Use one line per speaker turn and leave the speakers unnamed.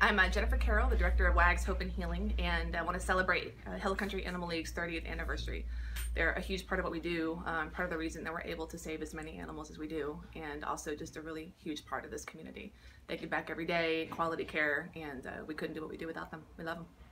I'm Jennifer Carroll, the director of WAG's Hope and Healing, and I want to celebrate Hill Country Animal League's 30th anniversary. They're a huge part of what we do, part of the reason that we're able to save as many animals as we do, and also just a really huge part of this community. They give back every day, quality care, and we couldn't do what we do without them. We love them.